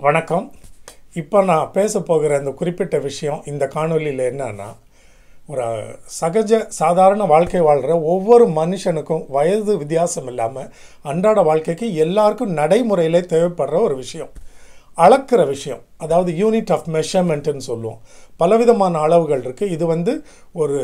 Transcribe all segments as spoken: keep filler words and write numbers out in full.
வணக்கம். இப்போ நான் பேச போகிற இந்த குறிப்பிட்ட விஷயம் இந்த காணொலியில் என்னன்னா, ஒரு சகஜ சாதாரண வாழ்க்கை வாழ்கிற ஒவ்வொரு மனுஷனுக்கும் வயது வித்தியாசம் இல்லாமல் அன்றாட வாழ்க்கைக்கு எல்லாருக்கும் நடைமுறையிலே தேவைப்படுற ஒரு விஷயம், அளக்கிற விஷயம். அதாவது யூனிட் ஆஃப் மெஷர்மெண்ட்டுன்னு சொல்லுவோம். பலவிதமான அளவுகள் இருக்குது. இது வந்து ஒரு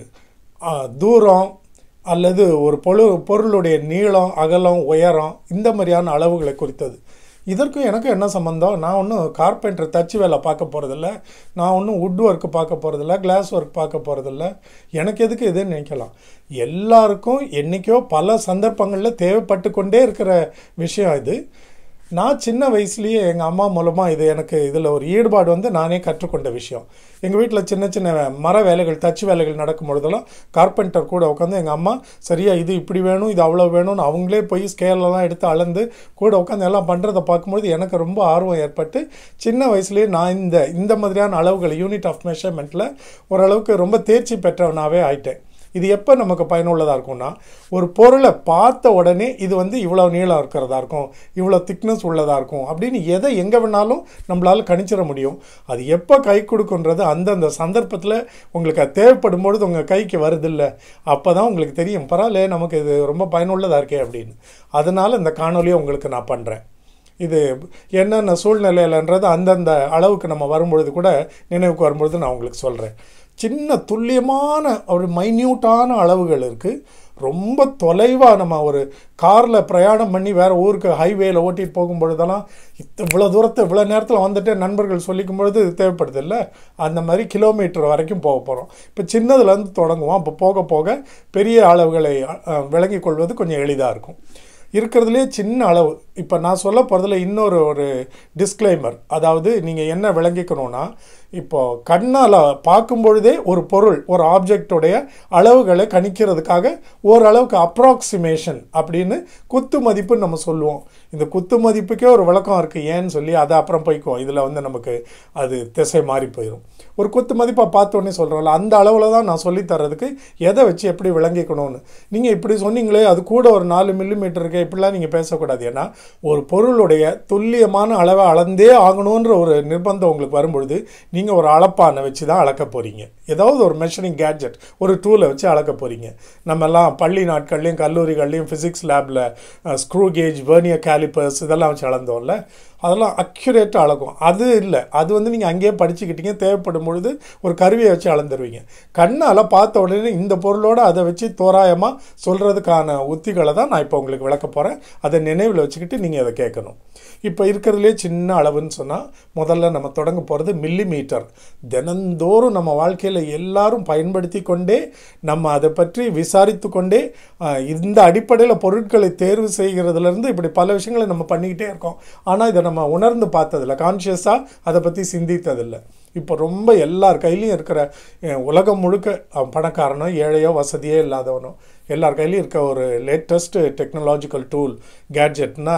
தூரம் அல்லது ஒரு பொழு பொருளுடைய நீளம், அகலம், உயரம், இந்த மாதிரியான அளவுகளை குறித்தது. இதற்கும் எனக்கும் என்ன சம்மந்தம்? நான் ஒன்றும் கார்பெண்டர் தச்சு வேலை பார்க்க போகிறதில்ல, நான் ஒன்றும் வுட் ஒர்க்கு பார்க்க போகிறதில்ல, கிளாஸ் ஒர்க் பார்க்க போகிறதில்ல. எனக்கு எதுக்கு எதுன்னு நினைக்கலாம். எல்லாருக்கும் என்றைக்கோ பல சந்தர்ப்பங்களில் தேவைப்பட்டு கொண்டே இருக்கிற விஷயம் இது. நான் சின்ன வயசுலேயே எங்கள் அம்மா மூலமாக இது எனக்கு இதில் ஒரு ஈடுபாடு வந்து நானே கற்றுக்கொண்ட விஷயம். எங்கள் வீட்டில் சின்ன சின்ன மர வேலைகள், தச்சு வேலைகள் நடக்கும் பொழுதெல்லாம் கார்பெண்டர் கூட உட்காந்து எங்கள் அம்மா சரியா இது இப்படி வேணும், இது அவ்வளோ வேணும்னு அவங்களே போய் ஸ்கேலெல்லாம் எடுத்து அளந்து கூட உட்காந்து எல்லாம் பண்ணுறதை பார்க்கும்பொழுது எனக்கு ரொம்ப ஆர்வம் ஏற்பட்டு சின்ன வயசுலேயே நான் இந்த இந்த மாதிரியான அளவுகள் யூனிட் ஆஃப் மெஷர்மெண்ட்டில் ஓரளவுக்கு ரொம்ப தேர்ச்சி பெற்றவனாகவே ஆயிட்டேன். இது எப்போ நமக்கு பயனுள்ளதாக இருக்கும்னா, ஒரு பொருளை பார்த்த உடனே இது வந்து இவ்வளோ நீளம் இருக்கிறதா இருக்கும், இவ்வளோ திக்னஸ் உள்ளதாக இருக்கும் அப்படின்னு எதை எங்கே வேணாலும் நம்மளால் கணிச்சிட முடியும். அது எப்போ கை கொடுக்குன்றது அந்தந்த சந்தர்ப்பத்தில் உங்களுக்கு அது தேவைப்படும் பொழுது உங்கள் கைக்கு வருதில்லை, அப்போ தான் உங்களுக்கு தெரியும் பரவாயில்ல நமக்கு இது ரொம்ப பயனுள்ளதாக இருக்கே அப்படின்னு. அதனால் இந்த காணொலியை உங்களுக்கு நான் பண்ணுறேன். இது என்னென்ன சூழ்நிலையிலன்றது அந்தந்த அளவுக்கு நம்ம வரும்பொழுது கூட நினைவுக்கு வரும்பொழுது நான் உங்களுக்கு சொல்கிறேன். சின்ன துல்லியமான ஒரு மைன்யூட்டான அளவுகள் இருக்குது. ரொம்ப தொலைவாக நம்ம ஒரு காரில் பிரயாணம் பண்ணி வேறு ஊருக்கு ஹைவேயில் ஓட்டிகிட்டு போகும்பொழுதெல்லாம் இவ்வளோ தூரத்தை இவ்வளோ நேரத்தில் வந்துட்டு நண்பர்கள் சொல்லிக்கும் பொழுது இது தேவைப்படுது இல்லை, அந்த மாதிரி கிலோமீட்டர் வரைக்கும் போக போகிறோம். இப்போ சின்னதுலேருந்து தொடங்குவோம். அப்போ போக போக பெரிய அளவுகளை விளங்கி கொள்வது கொஞ்சம் எளிதாக இருக்கும். இருக்கிறதுலே சின்ன அளவு. இப்போ நான் சொல்ல போகிறதுல இன்னொரு ஒரு டிஸ்க்ளைமர், அதாவது நீங்கள் என்ன விளங்கிக்கணும்னா, இப்போது கண்ணால் பார்க்கும்பொழுதே ஒரு பொருள், ஒரு ஆப்ஜெக்டுடைய அளவுகளை கணிக்கிறதுக்காக ஓரளவுக்கு அப்ராக்சிமேஷன் அப்படின்னு குத்து மதிப்புன்னு நம்ம சொல்லுவோம். இந்த குத்து மதிப்புக்கே ஒரு விளக்கம் இருக்குது ஏன்னு சொல்லி அதை அப்புறம் போய்க்குவோம். இதில் வந்து நமக்கு அது திசை மாறி போயிடும். ஒரு குத்து மதிப்பாக பார்த்தோன்னே சொல்கிறோம்ல, அந்த அளவில் தான் நான் சொல்லித்தரதுக்கு எதை வச்சு எப்படி விளங்கிக்கணும்னு. நீங்கள் இப்படி சொன்னீங்களே அது கூட ஒரு நாலு மில்லிமீட்டர் இருக்கு, இப்படிலாம் நீங்கள் பேசக்கூடாது. ஏன்னா ஒரு பொருளுடைய துல்லியமான அளவை அளந்தே ஆகணுன்ற ஒரு நிர்பந்தம் உங்களுக்கு வரும்பொழுது நீங்கள் ஒரு அளப்பானை வச்சு தான் அளக்க போகிறீங்க. ஏதாவது ஒரு மெஷரிங் கேட்ஜெட், ஒரு டூலை வச்சு அளக்க போகிறீங்க. நம்மெல்லாம் பள்ளி நாட்கள்லையும் கல்லூரிகள்லையும் ஃபிசிக்ஸ் லேபில் ஸ்க்ரூ கேஜ், வெர்னியர் கேலிப்பர்ஸ் இதெல்லாம் வச்சு அளந்தோம்ல, அதெல்லாம் அக்யூரேட்டாக அளக்கும். அது இல்லை, அது வந்து நீங்கள் அங்கேயே படிச்சுக்கிட்டீங்க, தேவைப்படும் பொழுது ஒரு கருவியை வச்சு அளந்துருவீங்க. கண்ணால் பார்த்த உடனே இந்த பொருளோடு அதை வச்சு தோராயமாக சொல்கிறதுக்கான உத்திகளை தான் நான் இப்போ உங்களுக்கு விளக்க போகிறேன். அதை நினைவில் வச்சுக்கிட்டு நீங்கள் அதை கேட்கணும். இப்போ இருக்கிறதுலே சின்ன அளவுன்னு சொன்னால் முதல்ல நம்ம தொடங்க போகிறது மில்லி மீட்டர். தினந்தோறும் நம்ம வாழ்க்கையில் எல்லாரும் பயன்படுத்தி கொண்டே நம்ம அதை பற்றி விசாரித்து கொண்டே இந்த அடிப்படையில் பொருட்களை தேர்வு செய்கிறதுலேருந்து இப்படி பல விஷயங்களை நம்ம பண்ணிக்கிட்டே இருக்கோம். ஆனால் இதை நம்ம உணர்ந்து பார்த்ததில்லை, கான்ஷியஸாக அதை பற்றி சிந்தித்ததில்லை. இப்போ ரொம்ப எல்லார் கையிலையும் இருக்கிற, உலகம் முழுக்க பணக்காரனோ ஏழையோ வசதியே இல்லாதவனோ எல்லார் கையிலையும் இருக்க ஒரு லேட்டஸ்ட்டு டெக்னாலஜிக்கல் டூல் கேட்ஜெட்னா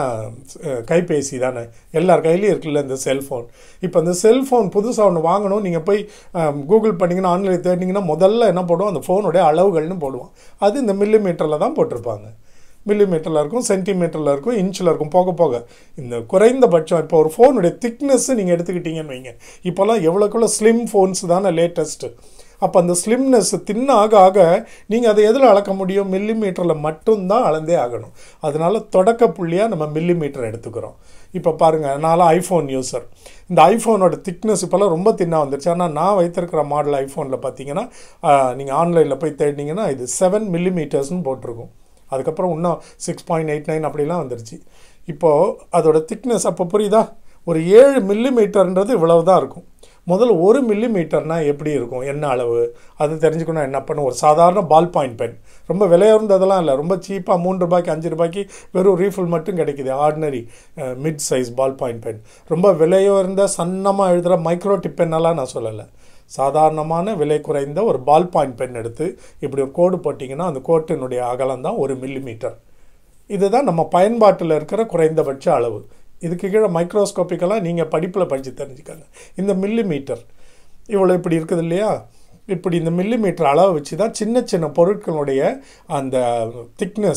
கைபேசி தானே. எல்லார் கையிலையும் இருக்குல்ல இந்த செல்ஃபோன். இப்போ இந்த செல்ஃபோன் புதுசாக ஒன்று வாங்கணும், நீங்கள் போய் கூகுள் பண்ணிங்கன்னா, ஆன்லைனில் தேடினீங்கன்னா முதல்ல என்ன போடுவோம், அந்த ஃபோனுடைய அளவுகள்னு போடுவோம். அது இந்த மில்லி மீட்டரில் தான் போட்டிருப்பாங்க. மில்லி மீட்டரில் இருக்கும், சென்டிமீட்டரில் இருக்கும், இன்ச்சில் இருக்கும். போக போக இந்த குறைந்தபட்சம் இப்போ ஒரு ஃபோனுடைய திக்னஸ்ஸு நீங்கள் எடுத்துக்கிட்டீங்கன்னு வைங்க. இப்போல்லாம் எவ்வளோக்குள்ள ஸ்லிம் ஃபோன்ஸ் தானே லேட்டஸ்ட்டு. அப்போ அந்த ஸ்லிம்னஸ் தின்ன ஆக ஆக நீங்கள் அதை எதில் அளக்க முடியும்? மில்லி மீட்டரில் மட்டும்தான் அளந்தே ஆகணும். அதனால தொடக்க புள்ளியாக நம்ம மில்லி மீட்டர் எடுத்துக்கிறோம். இப்போ பாருங்கள், நான்லாம் ஐஃபோன் யூஸர். இந்த ஐஃபோனோட திக்னஸ் இப்போல்லாம் ரொம்ப தின்னாக வந்துருச்சு. ஆனால் நான் வைத்திருக்கிற மாடல் ஐஃபோனில் பார்த்தீங்கன்னா, நீங்கள் ஆன்லைனில் போய் தேடினீங்கன்னா இது செவன் மில்லி மீட்டர்ஸ்னு போட்டிருக்கும். அதுக்கப்புறம் இன்னும் சிக்ஸ் பாயிண்ட் எயிட் நைன் அப்படிலாம் வந்துருச்சு. இப்போது அதோட திக்னஸ் அப்போ புரியுதா? ஒரு ஏழு மில்லி மீட்டர்ன்றது இவ்வளவு தான் இருக்கும். முதல்ல ஒரு மில்லி மீட்டர்னால் எப்படி இருக்கும், என்ன அளவு, அது தெரிஞ்சுக்கணும். என்ன பண்ணும், ஒரு சாதாரண பால் பாயிண்ட் பென், ரொம்ப விலையுறந்ததெல்லாம் இல்லை, ரொம்ப சீப்பாக மூன்று ரூபாய்க்கு அஞ்சு ரூபாய்க்கு வெறும் ரீஃபில் மட்டும் கிடைக்குது. Ordinary mid size ball point pen. ரொம்ப விலையுறந்த சன்னமாக எழுதுகிற மைக்ரோ டிப் பென்னெல்லாம் நான் சொல்லலை. சாதாரணமான விலை குறைந்த ஒரு பால் பாயிண்ட் பென் எடுத்து இப்படி ஒரு கோடு போட்டிங்கன்னா அந்த கோட்டினுடைய அகலம் தான் ஒரு மில்லி மீட்டர். இதுதான் நம்ம பயன்பாட்டில் இருக்கிற குறைந்தபட்ச அளவு. இதுக்கு கீழே மைக்ரோஸ்கோப்பிக்கெல்லாம் நீங்கள் படிப்பில் படித்து தெரிஞ்சுக்காங்க. இந்த மில்லி மீட்டர் இவ்வளோ இப்படி இருக்குது இல்லையா, இப்படி இந்த மில்லி மீட்டர் அளவு வச்சு தான் சின்ன சின்ன பொருட்களுடைய அந்த திக்னஸ்ஸு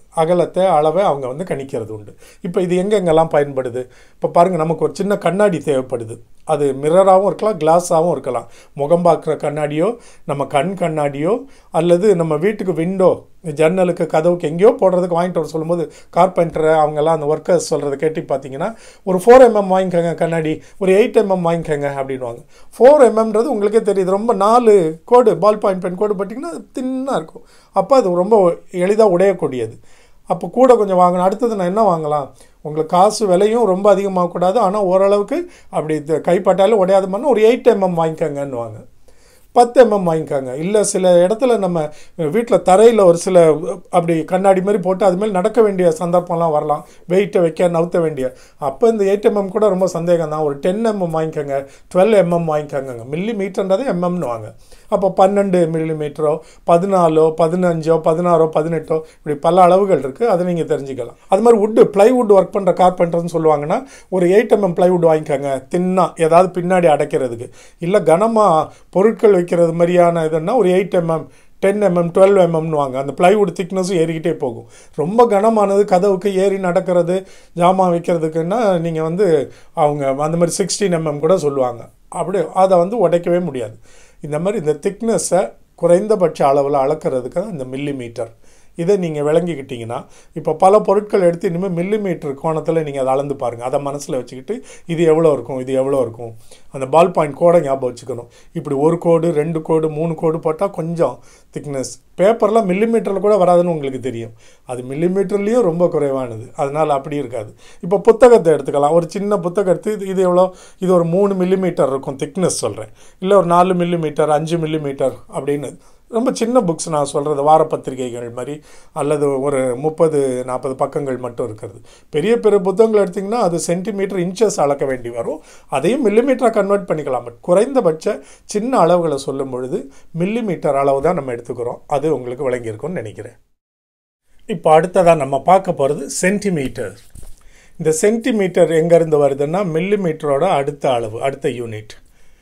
அகலத்தை அளவை அவங்க வந்து கணிக்கிறது உண்டு. இப்போ இது எங்கெங்கெல்லாம் பயன்படுது? இப்போ பாருங்கள், நமக்கு ஒரு சின்ன கண்ணாடி தேவைப்படுது. அது மிரராகவும் இருக்கலாம், கிளாஸாகவும் இருக்கலாம். முகம் பார்க்குற கண்ணாடியோ, நம்ம கண் கண்ணாடியோ, அல்லது நம்ம வீட்டுக்கு விண்டோ, ஜன்னலுக்கு, கதவுக்கு எங்கேயோ போடுறதுக்கு வாங்கிட்டு வர சொல்லும்போது கார்பெண்டர் அவங்கெல்லாம் அந்த ஒர்க்கர்ஸ் சொல்கிறத கேட்டு பார்த்தீங்கன்னா, ஒரு ஃபோர் எம்எம் வாங்கிக்கோங்க கண்ணாடி, ஒரு எயிட் எம்எம் வாங்கிக்கோங்க அப்படின்வாங்க. ஃபோர் எம்எம்ன்றது உங்களுக்கே தெரியுது, ரொம்ப நாலு கோடு பால் பாயிண்ட் பென் கோடு பார்த்தீங்கன்னா அது தின்னாக இருக்கும். அப்போ அது ரொம்ப எளிதாக உடையக்கூடியது. அப்போ கூட கொஞ்சம் வாங்கணும். அடுத்தது நான் என்ன வாங்கலாம்? உங்களுக்கு காசு விலையும் ரொம்ப அதிகமாகக்கூடாது, ஆனால் ஓரளவுக்கு அப்படி கைப்பட்டாலும் உடையாத மாதிரி ஒரு எயிட் எம்எம் வாங்கிக்கோங்கன்னு வாங்க. பத்து எம்எம் வாங்கிக்காங்க. இல்லை சில இடத்துல நம்ம வீட்டில் தரையில் ஒரு சில அப்படி கண்ணாடி மாதிரி போட்டு அதுமாதிரி நடக்க வேண்டிய சந்தர்ப்பம்லாம் வரலாம், வெயிட்டை வைக்க நவுத்த வேண்டிய. அப்போ இந்த எயிட் எம்எம் கூட ரொம்ப சந்தேகம் தான். ஒரு டென் எம்எம் வாங்கிக்கோங்க, டுவெல் எம்எம் வாங்கிக்கோங்க. மில்லி மீட்டர்ன்றதை எம்எம்னு வாங்க. அப்போ பன்னெண்டு மில்லி மீட்டரோ, பதினாலோ, பதினஞ்சோ, பதினாறோ, பதினெட்டோ, இப்படி பல அளவுகள் இருக்குது. அதை நீங்கள் தெரிஞ்சுக்கலாம். அது மாதிரி வுட்டு, ப்ளைவுட் ஒர்க் பண்ணுற கார்பெண்டர்னு சொல்லுவாங்கன்னா ஒரு எயிட் எம்எம் ப்ளைவுட் வாங்கிக்கோங்க, தின்னா ஏதாவது பின்னாடி அடைக்கிறதுக்கு. இல்லை கனமாக பொருட்கள் வைக்கிறது மாதிரியான இதுன்னா ஒரு eight mm, ten mm, twelve எம்எம்னு வாங்க. அந்த ப்ளைவுட் திக்னஸும் ஏறிக்கிட்டே போகும். ரொம்ப கனமானது கதவுக்கு ஏறி நடக்கிறது, ஜாமான் வைக்கிறதுக்குன்னா நீங்கள் வந்து அவங்க அந்த மாதிரி சிக்ஸ்டீன் எம்எம் கூட சொல்லுவாங்க. அப்படி அதை வந்து உடைக்கவே முடியாது. இந்த மாதிரி இந்த திக்னஸை குறைந்தபட்ச அளவில் அளக்கிறதுக்கு இந்த மில்லி மீட்டர். இதை நீங்கள் விளங்கிக்கிட்டிங்கன்னா இப்போ பல பொருட்கள் எடுத்து இனிமேல் மில்லி மீட்டர் கோணத்தில் நீங்கள் அதை அளந்து பாருங்கள். அதை மனசில் வச்சுக்கிட்டு இது எவ்வளோ இருக்கும், இது எவ்வளோ இருக்கும், அந்த பால் பாயிண்ட் கோடை ஞாபகம் வச்சுக்கணும். இப்படி ஒரு கோடு, ரெண்டு கோடு, மூணு கோடு போட்டால் கொஞ்சம் திக்னஸ். பேப்பரில் மில்லி மீட்டரில் கூட வராதுன்னு உங்களுக்கு தெரியும். அது மில்லி மீட்டர்லேயும் ரொம்ப குறைவானது, அதனால் அப்படி இருக்காது. இப்போ புத்தகத்தை எடுத்துக்கலாம். ஒரு சின்ன புத்தகம் எடுத்து இது இது எவ்வளோ, இது ஒரு மூணு மில்லி மீட்டர் இருக்கும் திக்னஸ் சொல்கிறேன், இல்லை ஒரு நாலு மில்லி மீட்டர், அஞ்சு மில்லி மீட்டர் அப்படின்னு. ரொம்ப சின்ன புக்ஸ் நான் சொல்கிறது வார பத்திரிகைகள் மாதிரி, அல்லது ஒரு முப்பது நாற்பது பக்கங்கள் மட்டும் இருக்கிறது. பெரிய பெரிய புத்தகங்கள் எடுத்திங்கன்னா அது சென்டிமீட்டர், இன்ச்சஸ் அளக்க வேண்டி வரும். அதையும் மில்லிமீட்டராக கன்வெர்ட் பண்ணிக்கலாம். பட் குறைந்தபட்ச சின்ன அளவுகளை சொல்லும் பொழுது மில்லி மீட்டர் அளவு தான் நம்ம எடுத்துக்கிறோம். அது உங்களுக்கு விளங்கியிருக்கும்னு நினைக்கிறேன். இப்போ அடுத்ததாக நம்ம பார்க்க போகிறது சென்டிமீட்டர். இந்த சென்டிமீட்டர் எங்கேருந்து வருதுன்னா மில்லிமீட்டரோட அடுத்த அளவு, அடுத்த யூனிட்.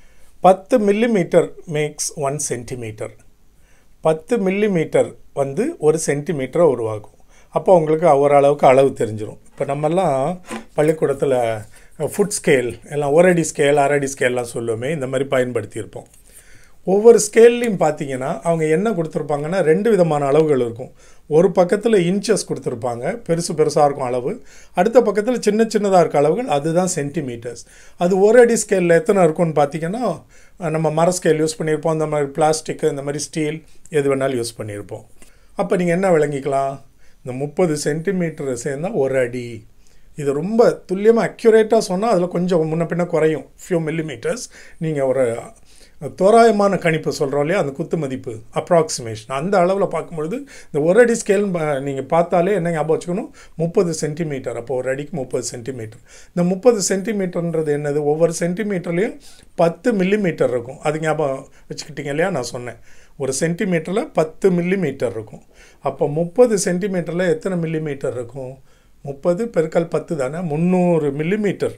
பத்து மில்லிமீட்டர் மேக்ஸ் ஒன் சென்டிமீட்டர். பத்து மில்லிமீட்டர் வந்து ஒரு சென்டிமீட்டரை உருவாகும். அப்போ உங்களுக்கு ஓரளவுக்கு அளவு தெரிஞ்சிடும். இப்போ நம்மெல்லாம் பள்ளிக்கூடத்தில் ஃபுட் ஸ்கேல் எல்லாம் ஒரு அடி ஸ்கேல், அரை அடி ஸ்கேல்லாம் சொல்லுவோமே, இந்த மாதிரி பயன்படுத்தியிருப்போம். ஒவ்வொரு ஸ்கேல்லையும் பார்த்தீங்கன்னா அவங்க என்ன கொடுத்துருப்பாங்கன்னா ரெண்டு விதமான அளவுகள் இருக்கும். ஒரு பக்கத்தில் இன்ச்சஸ் கொடுத்துருப்பாங்க, பெருசு பெருசாக இருக்கும் அளவு. அடுத்த பக்கத்தில் சின்ன சின்னதாக இருக்க அளவுகள், அதுதான் சென்டிமீட்டர்ஸ். அது ஒரு அடி ஸ்கேலில் எத்தனை இருக்கும்னு பார்த்தீங்கன்னா நம்ம மர ஸ்கேல் யூஸ் பண்ணியிருப்போம், இந்த மாதிரி பிளாஸ்டிக்கு, இந்த மாதிரி ஸ்டீல் எது வேணாலும் யூஸ் பண்ணியிருப்போம். அப்போ நீங்கள் என்ன விளங்கிக்கலாம், இந்த முப்பது சென்டிமீட்டர் சேர்ந்தால் ஒரு அடி. இது ரொம்ப துல்லியமாக அக்யூரேட்டாக சொன்னால் அதில் கொஞ்சம் முன்ன பின்ன குறையும், ஃபியூ மில்லிமீட்டர்ஸ். நீங்கள் ஒரு தோராயமான கணிப்பு சொல்கிறோம் இல்லையா, அந்த குத்து மதிப்பு, அப்ராக்சிமேஷன், அந்த அளவில் பார்க்கும்பொழுது இந்த ஒரு அடி ஸ்கேல் நீங்கள் பார்த்தாலே என்ன ஞாபகம் வச்சுக்கணும், முப்பது சென்டிமீட்டர். அப்போ ஒரு அடிக்கு முப்பது சென்டிமீட்டர். இந்த முப்பது சென்டிமீட்டர்ன்றது என்னது, ஒவ்வொரு சென்டிமீட்டர்லேயும் பத்து மில்லிமீட்டர் இருக்கும். அது ஞாபகம் வச்சுக்கிட்டீங்க இல்லையா, நான் சொன்னேன் ஒரு சென்டிமீட்டரில் பத்து மில்லிமீட்டர் இருக்கும். அப்போ முப்பது சென்டிமீட்டரில் எத்தனை மில்லிமீட்டர் இருக்கும், முப்பது பெருக்கல் பத்து தானே, முந்நூறு மில்லிமீட்டர்.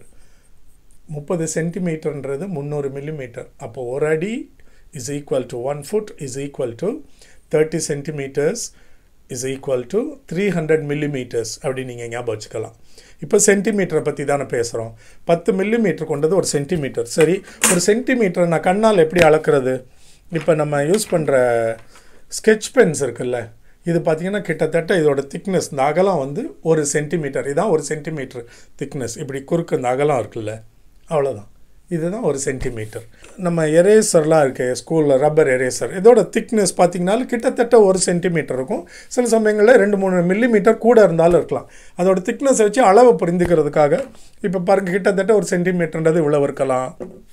முப்பது சென்டிமீட்டர்ன்றது முந்நூறு மில்லிமீட்டர். அப்போ ஒரு அடி is equal to one foot is equal to thirty centimetres is equal to three hundred millimetres அப்படி நீங்கள் ஞாபகம் வச்சுக்கலாம். இப்போ சென்டிமீட்டரை பற்றி தானே பேசுகிறோம். பத்து மில்லிமீட்டர் கொண்டது ஒரு சென்டிமீட்டர். சரி, ஒரு சென்டிமீட்டரை நான் கண்ணால் எப்படி அளக்கிறது? இப்போ நம்ம யூஸ் பண்ணுற ஸ்கெட்ச் பென்ஸ் இருக்குல்ல, இது பார்த்திங்கன்னா கிட்டத்தட்ட இதோட திக்னஸ், இந்த அகலம் வந்து ஒரு சென்டிமீட்டர். இதுதான் ஒரு சென்டிமீட்டர் திக்னஸ். இப்படி குறுக்கு இந்த அகலம் இருக்குல்ல, அவ்வளோதான். இதுதான் ஒரு சென்டிமீட்டர். நம்ம எரேசர்லாம் இருக்கு ஸ்கூலில், ரப்பர் எரேசர், இதோட திக்னஸ் பார்த்திங்கனாலும் கிட்டத்தட்ட ஒரு சென்டிமீட்டர் இருக்கும். சில சமயங்களில் ரெண்டு மூணு மில்லிமீட்டர் கூட இருந்தாலும் இருக்கலாம். அதோட திக்னஸை வச்சு அளவை புரிந்துக்கிறதுக்காக இப்போ பாருங்கள், கிட்டத்தட்ட ஒரு சென்டிமீட்டர்ன்றது இவ்வளவு இருக்கலாம்.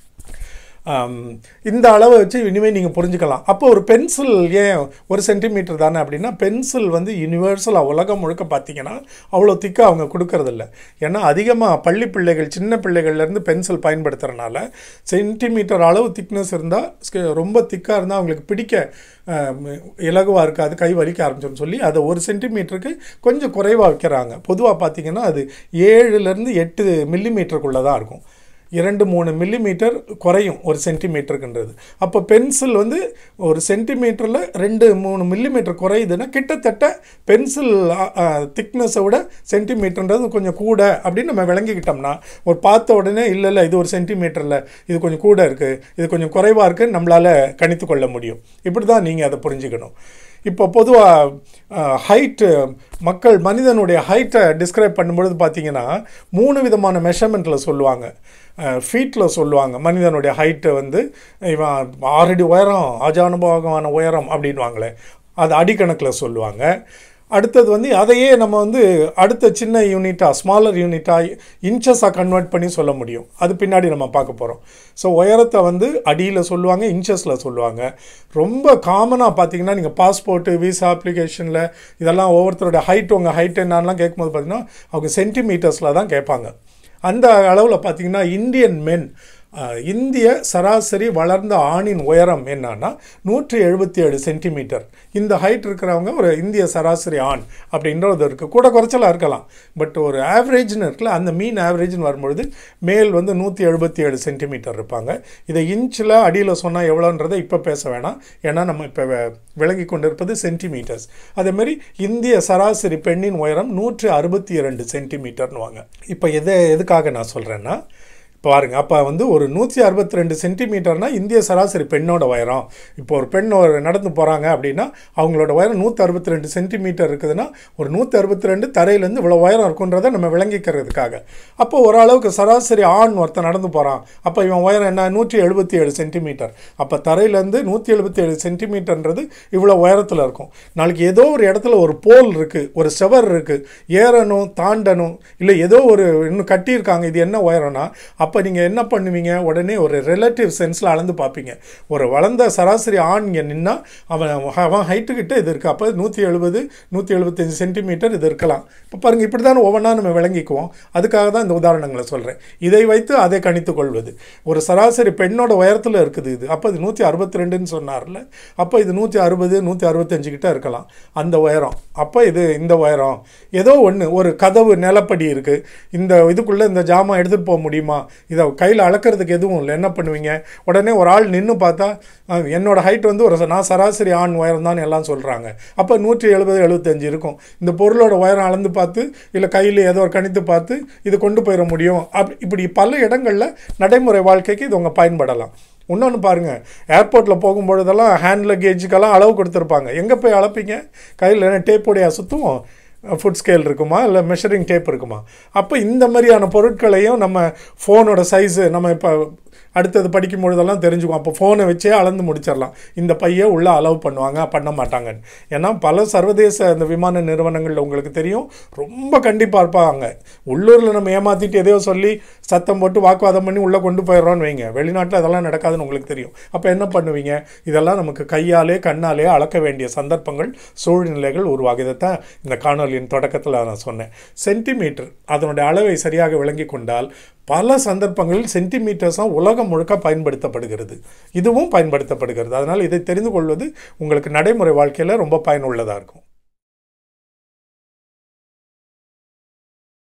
இந்த அளவை வச்சு இனிமேல் நீங்கள் புரிஞ்சுக்கலாம். அப்போ ஒரு பென்சில் ஏன் ஒரு சென்டிமீட்டர் தானே அப்படின்னா, பென்சில் வந்து யூனிவர்சலாக உலகம் முழுக்க பார்த்தீங்கன்னா அவ்வளோ திக்காக அவங்க கொடுக்கறதில்ல. ஏன்னா அதிகமாக பள்ளி பிள்ளைகள், சின்ன பிள்ளைகள்லேருந்து பென்சில் பயன்படுத்துகிறனால சென்டிமீட்டர் அளவு திக்னஸ் இருந்தால், ரொம்ப திக்காக இருந்தால் அவங்களுக்கு பிடிக்க இலகுவாக இருக்காது, கை வலிக்க ஆரம்பிச்சோன்னு சொல்லி அதை ஒரு சென்டிமீட்டருக்கு கொஞ்சம் குறைவாக வைக்கிறாங்க. பொதுவாக பார்த்தீங்கன்னா அது ஏழுலேருந்து எட்டு மில்லிமீட்டருக்குள்ளே தான் இருக்கும். இரண்டு மூணு மில்லிமீட்டர் குறையும் ஒரு சென்டிமீட்டருக்குன்றது. அப்போ பென்சில் வந்து ஒரு சென்டிமீட்டரில் ரெண்டு மூணு மில்லிமீட்டர் குறையுதுன்னா கிட்டத்தட்ட பென்சில் திக்னஸை விட சென்டிமீட்டர்ன்றது கொஞ்சம் கூட அப்படின்னு நம்ம விளங்கிக்கிட்டோம்னா ஒரு பார்த்த உடனே இல்லை இல்லை இது ஒரு சென்டிமீட்டரில் இது கொஞ்சம் கூட இருக்குது, இது கொஞ்சம் குறைவாக இருக்குன்னு நம்மளால் கணித்து கொள்ள முடியும். இப்படி தான் நீங்கள் அதை புரிஞ்சுக்கணும். இப்போ பொதுவாக ஹைட்டு மக்கள் மனிதனுடைய ஹைட்டை டிஸ்கிரைப் பண்ணும்பொழுது பார்த்தீங்கன்னா மூணு விதமான மெஷர்மெண்ட்டில் சொல்லுவாங்க. ஃபீட்டில் சொல்லுவாங்க மனிதனுடைய ஹைட்டை வந்து இவன் ஆறடி உயரம் ஆஜானுபாகமான உயரம் அப்படின்வாங்களே, அது அடிக்கணக்கில் சொல்லுவாங்க. அடுத்தது வந்து அதையே நம்ம வந்து அடுத்த சின்ன யூனிட்டாக ஸ்மாலர் யூனிட்டாக இன்ச்சஸாக கன்வெர்ட் பண்ணி சொல்ல முடியும். அது பின்னாடி நம்ம பார்க்க போகிறோம். ஸோ உயரத்தை வந்து அடியில் சொல்லுவாங்க, இன்ச்சஸில் சொல்லுவாங்க. ரொம்ப காமனாக பார்த்தீங்கன்னா நீங்கள் பாஸ்போர்ட்டு விசா அப்ளிகேஷனில் இதெல்லாம் ஒவ்வொருத்தரோட ஹைட் உங்கள் ஹைட் என்னன்னா கேட்கும்போது பார்த்தீங்கன்னா அவங்க சென்டிமீட்டர்ஸில் தான் கேட்பாங்க. அந்த அளவில் பார்த்தீங்கன்னா இந்தியன் மென் இந்திய சராசரி வளர்ந்த ஆணின் உயரம் என்னன்னா நூற்றி எழுபத்தி ஏழு சென்டிமீட்டர். இந்த ஹைட் இருக்கிறவங்க ஒரு இந்திய சராசரி ஆண் அப்படின்றது இருக்குது. கூட குறைச்சலாக இருக்கலாம், பட் ஒரு ஆவரேஜ்னு இருக்குல்ல, அந்த மீன் ஆவரேஜ்னு வரும்பொழுது மேல் வந்து நூற்றி எழுபத்தி ஏழு சென்டிமீட்டர் இருப்பாங்க. இதை இன்ச்சில் அடியில் சொன்னால் எவ்வளோன்றதை இப்போ பேச வேணாம், ஏன்னா நம்ம இப்போ விளங்கி கொண்டு இருப்பது சென்டிமீட்டர்ஸ். அதேமாரி இந்திய சராசரி பெண்ணின் உயரம் நூற்றி அறுபத்தி இரண்டு சென்டிமீட்டர்னுவாங்க. இப்போ எதை எதுக்காக நான் சொல்கிறேன்னா பாருங்க, அப்போ வந்து ஒரு நூற்றி அறுபத்தி ரெண்டு சென்டிமீட்டர்னால் இந்திய சராசரி பெண்ணோட உயரம். இப்போ ஒரு பெண் ஒரு நடந்து போகிறாங்க அப்படின்னா அவங்களோட உயரம் நூற்றி அறுபத்தி ரெண்டு சென்டிமீட்டர் இருக்குதுன்னா ஒரு நூற்றி அறுபத்தி ரெண்டு தரையிலேருந்து இவ்வளோ உயரம் இருக்குன்றதை நம்ம விளங்கிக்கிறதுக்காக. அப்போ ஓரளவுக்கு சராசரி ஆண் ஒருத்தர் நடந்து போகிறான், அப்போ இவன் உயரம் என்ன நூற்றி எழுபத்தி ஏழு சென்டிமீட்டர். அப்போ தரையிலேருந்து நூற்றி எழுபத்தி ஏழு சென்டிமீட்டர்ன்றது இவ்வளோ உயரத்தில் இருக்கும். நாளைக்கு ஏதோ ஒரு இடத்துல ஒரு போல் இருக்குது, ஒரு செவர் இருக்குது, ஏறணும் தாண்டணும், இல்லை ஏதோ ஒரு இன்னும் கட்டியிருக்காங்க, இது என்ன உயரம்னா அப்போ நீங்கள் என்ன பண்ணுவீங்க, உடனே ஒரு ரிலேட்டிவ் சென்ஸில் அளந்து பார்ப்பீங்க. ஒரு வளர்ந்த சராசரி ஆண் இங்கே நின்னா அவன் அவன் ஹைட்டுக்கிட்ட இது இருக்குது, அப்போ நூற்றி எழுபது நூற்றி எழுபத்தஞ்சு சென்டிமீட்டர் இது இருக்கலாம். இப்போ பாருங்கள், இப்படி தான் ஒவ்வொன்றா நம்ம விளங்கிக்குவோம். அதுக்காக தான் இந்த உதாரணங்களை சொல்கிறேன். இதை வைத்து அதை கணித்து கொள்வது. ஒரு சராசரி பெண்ணோட உயரத்தில் இருக்குது இது, அப்போ இது நூற்றி அறுபத்தி ரெண்டுன்னு சொன்னார்ல, அப்போ இது நூற்றி அறுபது நூற்றி அறுபத்தஞ்சு கிட்ட இருக்கலாம் அந்த உயரம். அப்போ இது இந்த உயரம் ஏதோ ஒன்று, ஒரு கதவு நிலப்படி இருக்குது, இந்த இதுக்குள்ளே இந்த ஜாமான் எடுத்துகிட்டு போக முடியுமா, இதை கையில் அளக்கிறதுக்கு எதுவும் இல்லை, என்ன பண்ணுவீங்க, உடனே ஒரு ஆள் நின்று பார்த்தா என்னோட ஹைட் வந்து ஒரு நான் சராசரி ஆண் உயரம் தான் எல்லாம் சொல்கிறாங்க, அப்போ நூற்றி எழுபது எழுபத்தஞ்சு இருக்கும். இந்த பொருளோட உயரம் அளந்து பார்த்து இல்லை கையில் ஏதோ ஒரு கணித்து பார்த்து இது கொண்டு போயிட முடியும். அப்படி இப்படி பல இடங்களில் நடைமுறை வாழ்க்கைக்கு இது உங்க பயன்படலாம். இன்னொன்று பாருங்கள், ஏர்போர்ட்டில் போகும்பொழுதெல்லாம் ஹேண்ட் லக்கேஜுக்கெல்லாம் அளவு கொடுத்துருப்பாங்க. எங்கே போய் அளப்பீங்க, கையில் என்ன டேப்போடைய சுற்றுவோம், ஃபுட் ஸ்கேல் இருக்குமா இல்லை மெஷரிங் டேப் இருக்குமா. அப்போ இந்த மாதிரியான பொருட்களையும் நம்ம ஃபோனோட சைஸு நம்ம இப்போ அடுத்தது படிக்கும் பொழுதெல்லாம் தெரிஞ்சுக்குவோம். அப்போ ஃபோனை வச்சே அளந்து முடிச்சிடலாம், இந்த பையை உள்ளே அலோவ் பண்ணுவாங்க பண்ண மாட்டாங்கன்னு. ஏன்னா பல சர்வதேச இந்த விமான நிறுவனங்களில் உங்களுக்கு தெரியும் ரொம்ப கண்டிப்பாக இருப்பாங்க. உள்ளூரில் நம்ம ஏமாற்றிட்டு எதையோ சொல்லி சத்தம் போட்டு வாக்குவாதம் பண்ணி உள்ளே கொண்டு போயிடுறோன்னு வைங்க, வெளிநாட்டில் அதெல்லாம் நடக்காதுன்னு உங்களுக்கு தெரியும். அப்போ என்ன பண்ணுவீங்க, இதெல்லாம் நமக்கு கையாலே கண்ணாலே அளக்க வேண்டிய சந்தர்ப்பங்கள் சூழ்நிலைகள் உருவாகும். இதைத்தான் இந்த காணொலியின் தொடக்கத்தில் நான் சொன்னேன். சென்டிமீட்டர் அதனுடைய அளவை சரியாக விளங்கி கொண்டால் பல சந்தர்ப்பங்களில் சென்டிமீட்டர்ஸாக உலகம் முழுக்க பயன்படுத்தப்படுகிறது, இதுவும் பயன்படுத்தப்படுகிறது. அதனால் இதை தெரிந்து கொள்வது உங்களுக்கு நடைமுறை வாழ்க்கையில் ரொம்ப பயனுள்ளதாக இருக்கும்.